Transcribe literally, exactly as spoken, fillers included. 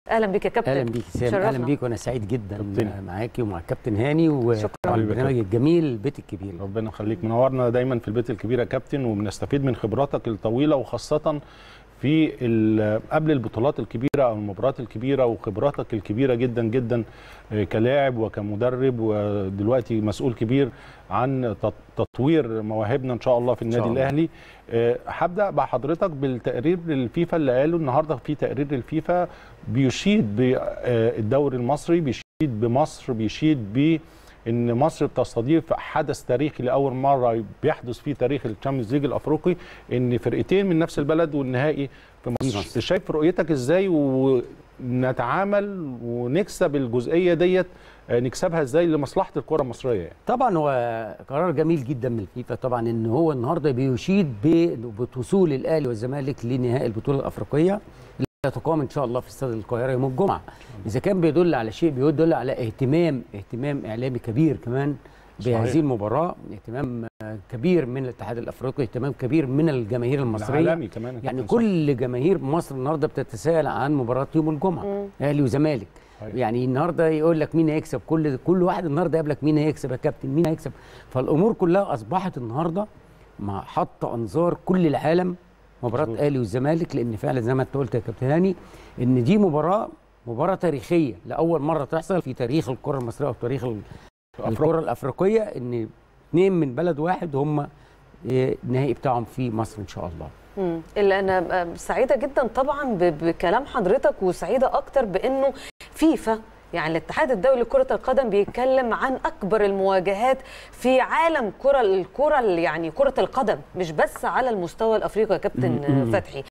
اهلا بيك يا كابتن. اهلا بيك سام، اهلا بيك وانا سعيد جدا كابتن. معاكي ومع الكابتن هاني ومع البرنامج الجميل البيت الكبير. ربنا يخليك، منورنا دايما في البيت الكبير يا كابتن، وبنستفيد من خبراتك الطويله وخاصه في قبل البطولات الكبيره او المباريات الكبيره، وخبراتك الكبيره جدا جدا كلاعب وكمدرب، ودلوقتي مسؤول كبير عن تطوير مواهبنا ان شاء الله في النادي الاهلي. هبدا مع حضرتك بالتقرير الفيفا اللي قاله النهارده. في تقرير الفيفا بيشيد بالدوري المصري، بيشيد بمصر، بيشيد ب ان مصر بتستضيف حدث تاريخي لاول مره بيحدث فيه تاريخ الشامبيونز ليج الافريقي، ان فرقتين من نفس البلد والنهائي في مصر. شايف رؤيتك ازاي ونتعامل ونكسب الجزئيه ديت، نكسبها ازاي لمصلحه الكره المصريه يعني؟ طبعا هو قرار جميل جدا من الفيفا طبعا، ان هو النهارده بيشيد بوصول الاهلي والزمالك لنهائي البطوله الافريقيه اللي هتقام ان شاء الله في استاد القاهره يوم الجمعه. اذا كان بيدل على شيء بيدل على اهتمام اهتمام اعلامي كبير كمان بهذه المباراه، اهتمام كبير من الاتحاد الافريقي، اهتمام كبير من الجماهير المصريه العالمي كمان. يعني كل جماهير مصر النهارده بتتساءل عن مباراه يوم الجمعه اهلي وزمالك. يعني النهارده يقول لك مين هيكسب، كل كل واحد النهارده يقابلك مين هيكسب يا كابتن، مين هيكسب. فالامور كلها اصبحت النهارده مع حط انظار كل العالم مباراه الاهلي والزمالك، لان فعلا زي ما انت قلت يا كابتن هاني ان دي مباراه مباراه تاريخيه لاول مره تحصل في تاريخ الكره المصريه وفي تاريخ الكره الافريقيه، ان اثنين من بلد واحد هم النهائي بتاعهم في مصر ان شاء الله. امم اللي انا سعيده جدا طبعا بكلام حضرتك، وسعيده اكتر بانه فيفا يعني الاتحاد الدولي لكرة القدم بيتكلم عن أكبر المواجهات في عالم كرة الكرة يعني كرة القدم، مش بس على المستوى الأفريقي يا كابتن فتحي.